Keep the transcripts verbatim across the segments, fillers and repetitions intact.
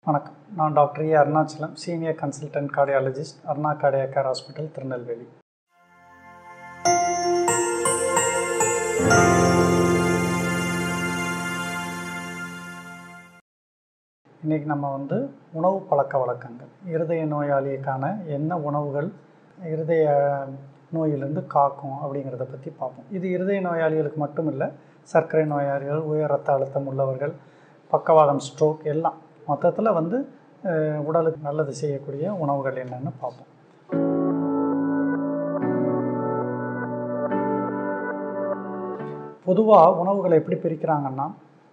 வணக்கம். நான் doctor Arunachalam, Senior Consultant Cardiologist, Aruna Cardiac Care Hospital, Tirunelveli. இன்றைக்கி நம்ம வந்து உணவு பழக்க வழக்கங்கள், இருதய நோயாளிக்கான என்ன உணவுகள் இருதய நோயிலிருந்து காக்கும் அப்படிங்கிறத பற்றி பார்ப்போம். இது இருதய நோயாளிகளுக்கு மட்டும் இல்லை, சர்க்கரை நோயாளிகள், உயர் ரத்த அழுத்தம் உள்ளவர்கள், பக்கவாதம், ஸ்ட்ரோக் எல்லாம் மொத்தத்தில் வந்து உடலுக்கு நல்லது செய்யக்கூடிய உணவுகள் என்னென்னு பார்ப்போம். பொதுவாக உணவுகளை எப்படி பிரிக்கிறாங்கன்னா,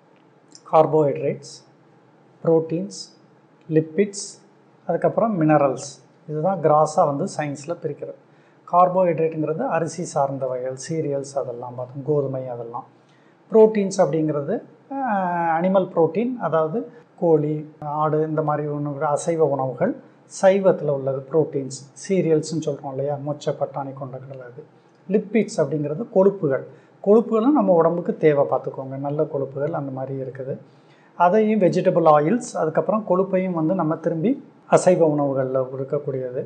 கார்போஹைட்ரேட்ஸ், புரோட்டீன்ஸ், லிப்பிட்ஸ், அதுக்கப்புறம் மினரல்ஸ், இதுதான் கிராஸாக வந்து சயின்ஸில் பிரிக்கிறது. கார்போஹைட்ரேட்டுங்கிறது அரிசி சார்ந்த வகைகள், சீரியல்ஸ் அதெல்லாம் பார்த்தோம், கோதுமை அதெல்லாம். புரோட்டீன்ஸ் அப்படிங்கிறது அனிமல் புரோட்டீன், அதாவது கோழி, ஆடு, இந்த மாதிரி உணவுகள், அசைவ உணவுகள். சைவத்தில் உள்ளது புரோட்டீன்ஸ், சீரியல்ஸ்ன்னு சொல்கிறோம் இல்லையா, மொச்சை, பட்டாணி, கொண்டக்கடலை. அது லிப்பிட்ஸ் அப்படிங்கிறது கொழுப்புகள். கொழுப்புகளும் நம்ம உடம்புக்கு தேவை, பார்த்துக்கோங்க, நல்ல கொழுப்புகள் அந்த மாதிரி இருக்குது. அதையும் வெஜிடபிள் ஆயில்ஸ், அதுக்கப்புறம் கொழுப்பையும் வந்து நம்ம திரும்பி அசைவ உணவுகளில் இருக்கக்கூடியது,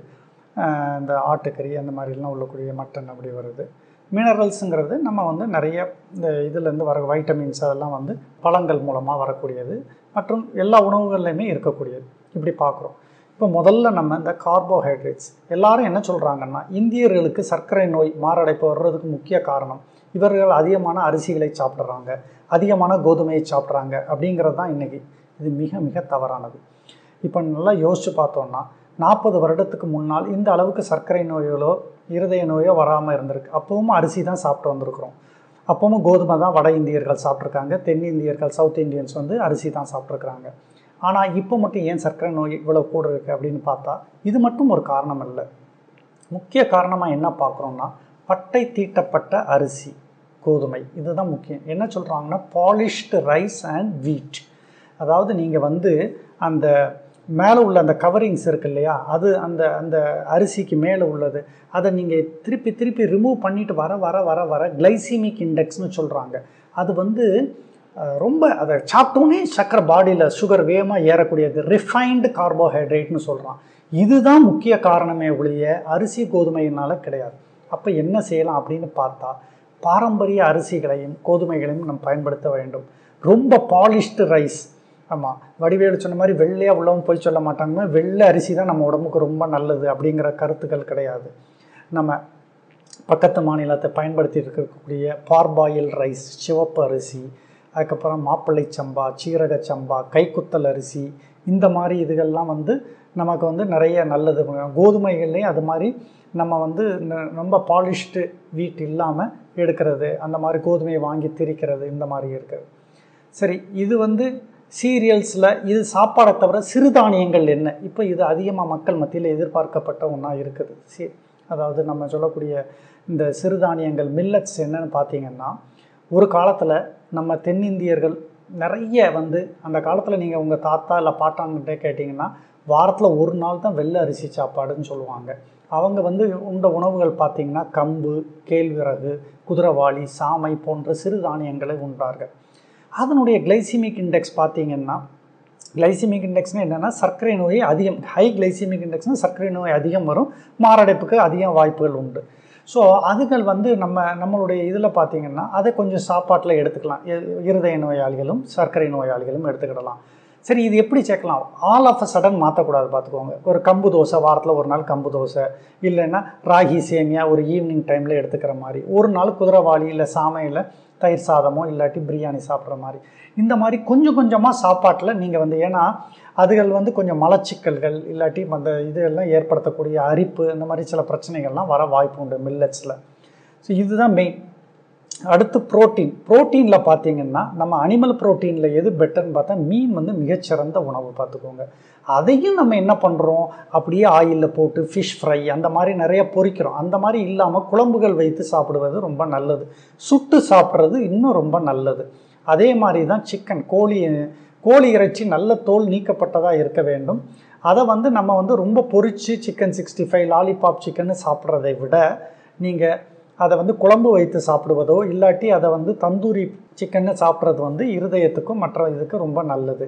இந்த ஆட்டுக்கறி அந்த மாதிரிலாம் உள்ளக்கூடிய மட்டன் அப்படி வருது. மினரல்ஸுங்கிறது நம்ம வந்து நிறைய இந்த இதுலேருந்து வர வைட்டமின்ஸ் அதெல்லாம் வந்து பழங்கள் மூலமாக வரக்கூடியது மற்றும் எல்லா உணவுகள்லையுமே இருக்கக்கூடியது. இப்படி பார்க்குறோம். இப்போ முதல்ல நம்ம இந்த கார்போஹைட்ரேட்ஸ், எல்லாரும் என்ன சொல்கிறாங்கன்னா, இந்தியர்களுக்கு சர்க்கரை நோய் மாரடைப்பு வர்றதுக்கு முக்கிய காரணம் இவர்கள் அதிகமான அரிசிகளை சாப்பிட்றாங்க, அதிகமான கோதுமையை சாப்பிட்றாங்க அப்படிங்கிறது தான் இன்றைக்கி. இது மிக மிக தவறானது. இப்போ நல்லா யோசித்து பார்த்தோன்னா, நாற்பது வருடத்துக்கு முன்னால் இந்த அளவுக்கு சர்க்கரை நோய்களோ இருதய நோயோ வராமல் இருந்திருக்கு. அப்பவும் அரிசி தான் சாப்பிட்டு வந்திருக்கிறோம். அப்பவும் கோதுமை தான் வட இந்தியர்கள் சாப்பிட்ருக்காங்க, தென்னிந்தியர்கள், சவுத் இண்டியன்ஸ் வந்து அரிசி தான் சாப்பிட்ருக்குறாங்க. ஆனால் இப்போ மட்டும் ஏன் சர்க்கரை நோய் இவ்வளோ கூட இருக்குது அப்படின்னு பார்த்தா, இது மட்டும் ஒரு காரணம் இல்லை. முக்கிய காரணமாக என்ன பார்க்குறோன்னா, பட்டை தீட்டப்பட்ட அரிசி, கோதுமை, இதுதான் முக்கியம். என்ன சொல்கிறாங்கன்னா, பாலிஷ்டு ரைஸ் அண்ட் வீட். அதாவது நீங்கள் வந்து அந்த மேலே உள்ள அந்த கவரிங்ஸ் இருக்குது இல்லையா, அது அந்த அந்த அரிசிக்கு மேலே உள்ளது, அதை நீங்கள் திருப்பி திருப்பி ரிமூவ் பண்ணிவிட்டு வர வர வர வர கிளைசிமிக் இண்டெக்ஸ்னு சொல்கிறாங்க. அது வந்து ரொம்ப அதை சாப்பிட்டோன்னே சக்கரை பாடியில் சுகர் வேகமாக ஏறக்கூடியது, ரிஃபைன்டு கார்போஹைட்ரேட்னு சொல்கிறான். இதுதான் முக்கிய காரணமே ஒழிய அரிசி கோதுமையினால் கிடையாது. அப்போ என்ன செய்யலாம் அப்படின்னு பார்த்தா, பாரம்பரிய அரிசிகளையும் கோதுமைகளையும் நம்ம பயன்படுத்த வேண்டும். ரொம்ப பாலிஷ்டு ரைஸ், ஆமாம், வடிவேலு சொன்ன மாதிரி வெள்ளையாக உள்ளவங்க போய் சொல்ல மாட்டாங்க, வெள்ளை அரிசி தான் நம்ம உடம்புக்கு ரொம்ப நல்லது அப்படிங்கிற கருத்துக்கள் கிடையாது. நம்ம பக்கத்து மாநிலத்தை பயன்படுத்தி இருக்கக்கூடிய பார்பாயில் ரைஸ், சிவப்பு அரிசி, அதுக்கப்புறம் மாப்பிள்ளை சம்பா, சீரக சம்பா, கைக்குத்தல் அரிசி, இந்த மாதிரி இதுகள்லாம் வந்து நமக்கு வந்து நிறைய நல்லது. கோதுமைகள்லேயும் அது மாதிரி நம்ம வந்து ரொம்ப பாலிஷ்டு வீட் இல்லாமல் எடுக்கிறது, அந்த மாதிரி கோதுமையை வாங்கி திரிக்கிறது, இந்த மாதிரி இருக்குது. சரி, இது வந்து சீரியல்ஸில் இது சாப்பாடை தவிர சிறுதானியங்கள் என்ன, இப்போ இது அதிகமாக மக்கள் மத்தியில் எதிர்பார்க்கப்பட்ட ஒன்றா இருக்குது. சி அதாவது நம்ம சொல்லக்கூடிய இந்த சிறுதானியங்கள், மில்லட்ஸ் என்னன்னு பார்த்தீங்கன்னா, ஒரு காலத்தில் நம்ம தென்னிந்தியர்கள் நிறைய வந்து அந்த காலத்தில் நீங்கள் உங்கள் தாத்தா இல்லை பாட்டான்கிட்டே கேட்டிங்கன்னா, வாரத்தில் ஒரு நாள் தான் வெள்ளை அரிசி சாப்பாடுன்னு சொல்லுவாங்க. அவங்க வந்து உண்ட உணவுகள் பார்த்திங்கன்னா கம்பு, கேழ்விறகு, குதிரைவாளி, சாமை போன்ற சிறுதானியங்களை உண்டார்கள். அதனுடைய கிளைசிமிக் இண்டெக்ஸ் பார்த்திங்கன்னா, கிளைசிமிக் இண்டெக்ஸ்னால் என்னென்னா, சர்க்கரை நோய் அதிகம், ஹை கிளைசிமிக் இண்டெக்ஸ்னால் சர்க்கரை நோய் அதிகம் வரும், மாரடைப்புக்கு அதிகம் வாய்ப்புகள் உண்டு. ஸோ அதுகள் வந்து நம்ம நம்மளுடைய இதில் பார்த்திங்கன்னா அதை கொஞ்சம் சாப்பாட்டில் எடுத்துக்கலாம். இருதய நோயாளிகளும் சர்க்கரை நோயாளிகளும் எடுத்துக்கிடலாம். சரி, இது எப்படி சேர்க்கலாம்? ஆல் ஆஃப் அ சடன் மாற்றக்கூடாது, பார்த்துக்கோங்க. ஒரு கம்பு தோசை, வாரத்தில் ஒரு நாள் கம்பு தோசை, இல்லைன்னா ராகி சேமியா ஒரு ஈவினிங் டைமில் எடுத்துக்கிற மாதிரி, ஒரு நாள் குதிரைவாளி இல்லை சாமையில் தயிர் சாதமோ இல்லாட்டி பிரியாணி சாப்பிட்ற மாதிரி, இந்த மாதிரி கொஞ்சம் கொஞ்சமாக சாப்பாட்டில் நீங்கள் வந்து, ஏன்னா அதுகள் வந்து கொஞ்சம் மலச்சிக்கல்கள் இல்லாட்டி அந்த இதெல்லாம் ஏற்படுத்தக்கூடிய அரிப்பு, இந்த மாதிரி சில பிரச்சனைகள்லாம் வர வாய்ப்பு உண்டு மில்லட்ஸில். ஸோ இதுதான் மெயின். அடுத்து புரோட்டீன். புரோட்டீனில் பார்த்திங்கன்னா, நம்ம அனிமல் புரோட்டீனில் எது பெட்டர்னு பார்த்தா மீன் வந்து மிகச்சிறந்த உணவு, பார்த்துக்கோங்க. அதையும் நம்ம என்ன பண்ணுறோம், அப்படியே ஆயிலில் போட்டு ஃபிஷ் ஃப்ரை அந்த மாதிரி நிறைய பொரிக்கிறோம். அந்த மாதிரி இல்லாமல் குழம்புகள் வைத்து சாப்பிடுவது ரொம்ப நல்லது. சுட்டு சாப்பிட்றது இன்னும் ரொம்ப நல்லது. அதே மாதிரி தான் சிக்கன், கோழி கோழி இறைச்சி நல்ல தோல் நீக்கப்பட்டதாக இருக்க வேண்டும். அதை வந்து நம்ம வந்து ரொம்ப பொரித்து சிக்கன் சிக்ஸ்டி ஃபைவ் லாலிபாப் சிக்கன்னு சாப்பிட்றதை விட நீங்கள் அதை வந்து குழம்பு வைத்து சாப்பிடுவதோ இல்லாட்டி அதை வந்து தந்தூரி சிக்கன்னு சாப்பிட்றது வந்து இருதயத்துக்கும் மற்ற இதுக்கு ரொம்ப நல்லது.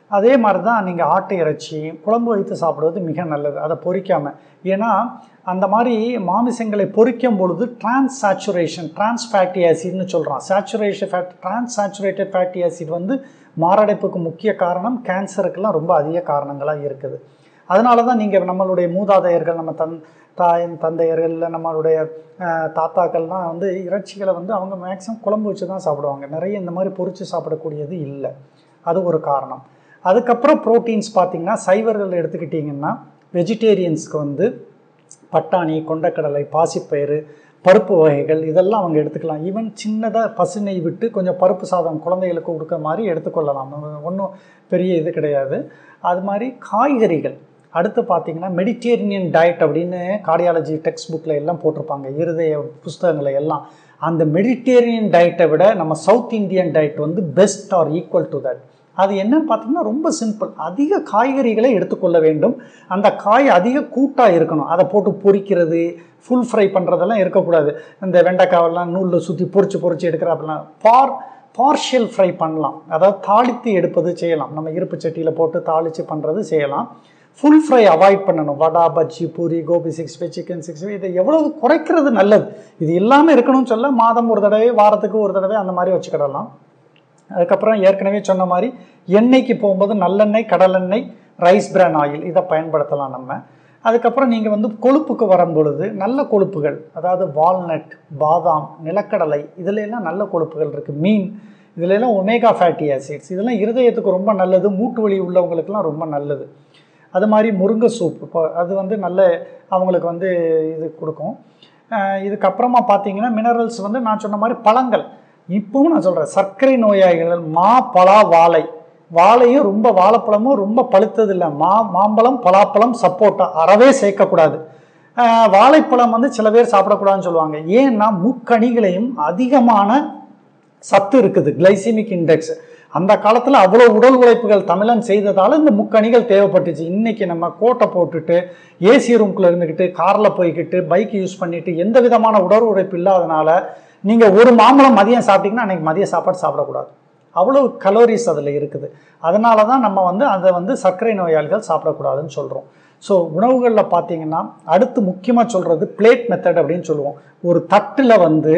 அதே மாதிரி தான் நீங்கள் ஆட்டு இறைச்சி குழம்பு வைத்து சாப்பிடுவது மிக நல்லது, அதை பொரிக்காமல். ஏன்னா அந்த மாதிரி மாமிசங்களை பொரிக்கும் பொழுது டிரான்ஸ் சேச்சுரேஷன் டிரான்ஸ் ஃபேட்டி ஆசிட்னு சொல்கிறான். Saturation fat trans saturated fatty acid வந்து மாரடைப்புக்கு முக்கிய காரணம், கேன்சருக்கெல்லாம் ரொம்ப அதிக காரணங்களாக இருக்குது. அதனால தான் நீங்கள் நம்மளுடைய மூதாதையர்கள், நம்ம தன் தாயின் தந்தையர்கள், நம்மளுடைய தாத்தாக்கள்லாம் வந்து இறைச்சிகளை வந்து அவங்க மேக்ஸிமம் குழம்பு வச்சு தான் சாப்பிடுவாங்க. நிறைய இந்த மாதிரி பொரித்து சாப்பிடக்கூடியது இல்லை, அது ஒரு காரணம். அதுக்கப்புறம் ப்ரோட்டீன்ஸ் பார்த்திங்கன்னா சைவர்கள் எடுத்துக்கிட்டிங்கன்னா வெஜிடேரியன்ஸ்க்கு வந்து பட்டாணி, கொண்டக்கடலை, பாசிப்பயிறு, பருப்பு வகைகள் இதெல்லாம் அவங்க எடுத்துக்கலாம். ஈவன் சின்னதாக பசுனை விட்டு கொஞ்சம் பருப்பு சாதம் குழந்தைகளுக்கு கொடுக்குற மாதிரி எடுத்துக்கொள்ளலாம், ஒன்றும் பெரிய இது கிடையாது. அது மாதிரி காய்கறிகள். அடுத்து பார்த்திங்கன்னா மெடிட்டேரியன் டயட் அப்படின்னு கார்டியாலஜி டெக்ஸ்ட் புக்கில் எல்லாம் போட்டிருப்பாங்க, இருதய புஸ்தகங்களை எல்லாம். அந்த மெடிட்டேரியன் டயட்டை விட நம்ம சவுத் இந்தியன் டயட் வந்து best or equal to that. அது என்னன்னு பார்த்தீங்கன்னா ரொம்ப சிம்பிள், அதிக காய்கறிகளை எடுத்துக்கொள்ள வேண்டும். அந்த காய் அதிக கூட்டாக இருக்கணும், அதை போட்டு பொரிக்கிறது, ஃபுல் ஃப்ரை பண்ணுறதெல்லாம் இருக்கக்கூடாது. இந்த வெண்டைக்காவெல்லாம் நூலில் சுற்றி பொரிச்சு பொரிச்சு எடுக்கிறாப்பெல்லாம் பார் பார்ஷியல் ஃப்ரை பண்ணலாம், அதாவது தாளித்து எடுப்பது செய்யலாம். நம்ம இருப்பு சட்டியில் போட்டு தாளித்து பண்ணுறது செய்யலாம். ஃபுல் ஃப்ரை அவாய்ட் பண்ணணும். Vada, bajji, puri, gobi six five, chicken six five, இதை எவ்வளவு குறைக்கிறது நல்லது. இது எல்லாமே இருக்கணும்னு சொல்ல மாதம் ஒரு தடவை, வாரத்துக்கு ஒரு தடவை அந்த மாதிரி வச்சுக்கிடலாம். அதுக்கப்புறம் ஏற்கனவே சொன்ன மாதிரி எண்ணெய்க்கு போகும்போது நல்லெண்ணெய், கடலெண்ணெய், ரைஸ் பிரான் ஆயில் இதை பயன்படுத்தலாம் நம்ம. அதுக்கப்புறம் நீங்கள் வந்து கொழுப்புக்கு வரும்பொழுது நல்ல கொழுப்புகள், அதாவது வால்நட், பாதாம், நிலக்கடலை, இதுல எல்லாம் நல்ல கொழுப்புகள் இருக்குது. மீன், இதுல எல்லாம் ஒமேகா ஃபேட்டி ஆசிட்ஸ், இதெல்லாம் இருதயத்துக்கு ரொம்ப நல்லது, மூட்டு வலி உள்ளவங்களுக்குலாம் ரொம்ப நல்லது. அது மாதிரி முருங்கை சூப், இப்போ அது வந்து நல்ல அவங்களுக்கு வந்து இது கொடுக்கும். இதுக்கப்புறமா பார்த்தீங்கன்னா மினரல்ஸ் வந்து நான் சொன்ன மாதிரி பழங்கள். இப்பவும் நான் சொல்கிறேன், சர்க்கரை நோயாளிகள் மா, பலா, வாழை, வாழையும் ரொம்ப வாழைப்பழமும் ரொம்ப பழுத்தது இல்லை, மா மாம்பழம், பலாப்பழம், சப்போட்டா அறவே சேர்க்கக்கூடாது. வாழைப்பழம் வந்து சில பேர் சாப்பிடக்கூடாதுன்னு சொல்லுவாங்க. ஏன்னா முக்கணிகளையும் அதிகமான சத்து இருக்குது, கிளைசிமிக் இண்டெக்ஸ். அந்த காலத்தில் அவ்வளோ உடல் உழைப்புகள் தமிழன் செய்ததால் இந்த முக்கணிகள் தேவைப்பட்டுச்சு. இன்றைக்கி நம்ம கோட்டை போட்டுட்டு ஏசி ரூம்குள்ளே இருந்துக்கிட்டு காரில் போய்கிட்டு பைக் யூஸ் பண்ணிவிட்டு எந்த விதமான உடல் உழைப்பு இல்லாதனால நீங்கள் ஒரு மாம்பழம் மதியம் சாப்பிட்டிங்கன்னா அன்றைக்கி மதிய சாப்பாடு சாப்பிடக்கூடாது, அவ்வளோ கலோரிஸ் அதில் இருக்குது. அதனால தான் நம்ம வந்து அதை வந்து சர்க்கரை நோயாளிகள் சாப்பிடக்கூடாதுன்னு சொல்கிறோம். ஸோ உணவுகளில் பார்த்தீங்கன்னா அடுத்து முக்கியமாக சொல்கிறது பிளேட் மெத்தட் அப்படின்னு சொல்லுவோம். ஒரு தட்டில் வந்து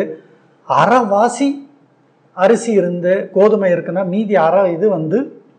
அரைவாசி அரிசி இருந்து கோதுமை இருக்குன்னா மீதி அரை இது வந்து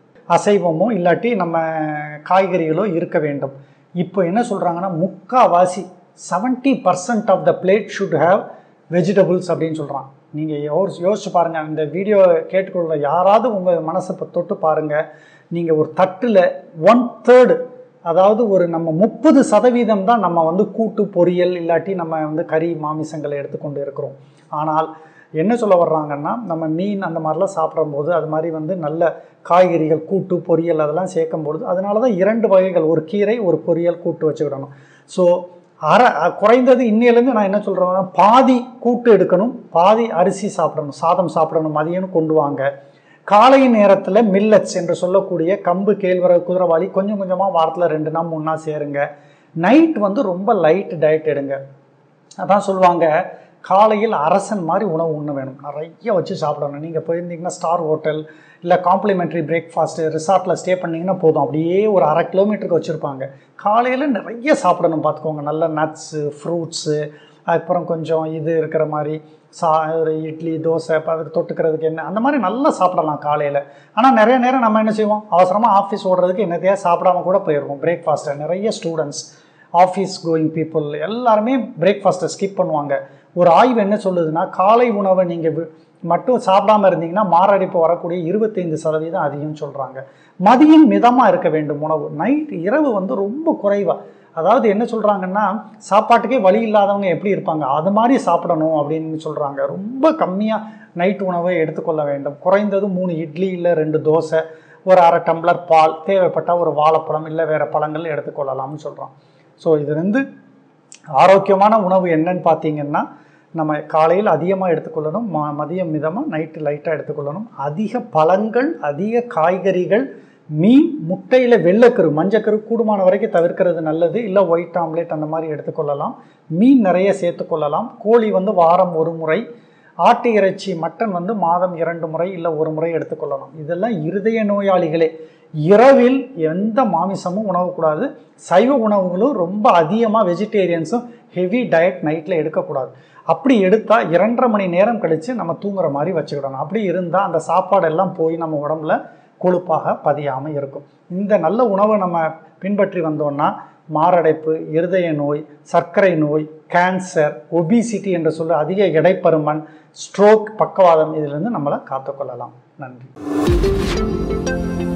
அசைவமோ இல்லாட்டி நம்ம காய்கறிகளோ இருக்க வேண்டும். இப்போ என்ன சொல்கிறாங்கன்னா முக்கால்வாசி seventy percent of the plate should have vegetables அப்படின்னு சொல்கிறான். நீங்கள் யோசி யோசிச்சு பாருங்கள், இந்த வீடியோ கேட்டுக்கொள்ள யாராவது உங்கள் மனசை தொட்டு பாருங்கள். நீங்கள் ஒரு தட்டில் ஒன் தேர்டு, அதாவது ஒரு நம்ம முப்பது சதவீதம் தான் நம்ம வந்து கூட்டு பொரியல் இல்லாட்டி நம்ம வந்து கறி மாமிசங்களை எடுத்துக்கொண்டு இருக்கிறோம். ஆனால் என்ன சொல்ல வர்றாங்கன்னா நம்ம மீன் அந்த மாதிரிலாம் சாப்பிடும்போது அது மாதிரி வந்து நல்ல காய்கறிகள், கூட்டு, பொரியல் அதெல்லாம் சேர்க்கும்பொழுது அதனால தான் இரண்டு வகைகள், ஒரு கீரை, ஒரு பொரியல், கூட்டு வச்சுக்கிடணும். ஸோ அரை குறைந்தது இன்னிலேருந்து நான் என்ன சொல்கிறேன்னா பாதி கூட்டு எடுக்கணும், பாதி அரிசி சாப்பிடணும், சாதம் சாப்பிடணும், மதியம்னு கொண்டு வாங்க. காலை நேரத்தில் மில்லட்ஸ் என்று சொல்லக்கூடிய கம்பு, கேழ்வரகு, குதிரைவாளி கொஞ்சம் கொஞ்சமாக வாரத்தில் ரெண்டு நாள் மூணு நாள் சேருங்க. நைட் வந்து ரொம்ப லைட் டயட் எடுங்க. அதான் சொல்லுவாங்க காலையில் அரசன் மாதிரி உணவு உண்ண வேணும், நிறைய வச்சு சாப்பிடணும். நீங்கள் போயிருந்தீங்கன்னா ஸ்டார் ஹோட்டல் இல்லை காம்ப்ளிமெண்ட்ரி பிரேக்ஃபாஸ்ட்டு ரிசார்ட்டில் ஸ்டே பண்ணிங்கன்னா போதும், அப்படியே ஒரு அரை கிலோமீட்டருக்கு வச்சுருப்பாங்க. காலையில் நிறைய சாப்பிடணும் பார்த்துக்கோங்க, நல்ல நட்ஸு, ஃப்ரூட்ஸு, அதுக்கப்புறம் கொஞ்சம் இது இருக்கிற மாதிரி சா ஒரு இட்லி, தோசை, இப்போ அதுக்கு தொட்டுக்கிறதுக்கு என்ன அந்த மாதிரி நல்லா சாப்பிடலாம் காலையில். ஆனால் நிறைய நேரம் நம்ம என்ன செய்வோம், அவசரமாக ஆஃபீஸ் ஓடுறதுக்கு என்னத்தையா சாப்பிடாம கூட போயிடுவோம் பிரேக்ஃபாஸ்ட்டை. நிறைய ஸ்டூடெண்ட்ஸ், ஆஃபீஸ் கோயிங் பீப்புள் எல்லாருமே பிரேக்ஃபாஸ்ட்டை ஸ்கிப் பண்ணுவாங்க. ஒரு ஆய்வு என்ன சொல்லுதுன்னா காலை உணவை நீங்கள் மட்டும் சாப்பிடாமல் இருந்தீங்கன்னா மாரடைப்பு வரக்கூடிய இருபத்தைந்து சதவீதம் அதிகம்னு சொல்கிறாங்க. மதியம் மிதமாக இருக்க வேண்டும் உணவு, நைட் இரவு வந்து ரொம்ப குறைவாக. அதாவது என்ன சொல்கிறாங்கன்னா சாப்பாட்டுக்கே வழி இல்லாதவங்க எப்படி இருப்பாங்க அது மாதிரி சாப்பிடணும் அப்படின்னு சொல்கிறாங்க. ரொம்ப கம்மியாக நைட் உணவை எடுத்துக்கொள்ள வேண்டும். குறைந்தது மூணு இட்லி இல்லை ரெண்டு தோசை, ஒரு அரை டம்ளர் பால், தேவைப்பட்டால் ஒரு வாழைப்பழம் இல்லை வேறு பழங்கள் எடுத்துக்கொள்ளலாம்னு சொல்கிறோம். ஸோ இது வந்து ஆரோக்கியமான உணவு என்னன்னு பார்த்தீங்கன்னா நம்ம காலையில் அதிகமாக எடுத்துக்கொள்ளணும், ம மதியம் மிதமாக, நைட்டு லைட்டாக எடுத்துக்கொள்ளணும். அதிக பழங்கள், அதிக காய்கறிகள், மீன், முட்டையில் வெள்ளைக்கரு, மஞ்சக்கரு கூடுமான வரைக்கும் தவிர்க்கிறது நல்லது. இல்லை ஒயிட் ஆம்லேட் அந்த மாதிரி எடுத்துக்கொள்ளலாம். மீன் நிறைய சேர்த்துக்கொள்ளலாம். கோழி வந்து வாரம் ஒரு முறை, ஆட்டு இறைச்சி மட்டன் வந்து மாதம் இரண்டு முறை இல்லை ஒரு முறை எடுத்துக்கொள்ளலாம். இதெல்லாம் இருதய நோயாளிகளே. இரவில் எந்த மாமிசமும் உணவக்கூடாது. சைவ உணவுகளும் ரொம்ப அதிகமாக வெஜிடேரியன்ஸும் ஹெவி டயட் நைட்டில் எடுக்கக்கூடாது. அப்படி எடுத்தால் இரண்டரை மணி நேரம் கழித்து நம்ம தூங்குற மாதிரி வச்சுக்கிடணும். அப்படி இருந்தால் அந்த சாப்பாடெல்லாம் போய் நம்ம உடம்புல கொழுப்பாக பதியாமல் இருக்கும். இந்த நல்ல உணவை நம்ம பின்பற்றி வந்தோம்னா மாரடைப்பு, இருதய நோய், சர்க்கரை நோய், கேன்சர், ஒபிசிட்டி என்று சொல்ல அதிக எடைப்பருமன், ஸ்ட்ரோக், பக்கவாதம் இதிலிருந்து நம்மளை காத்துக்கொள்ளலாம். நன்றி.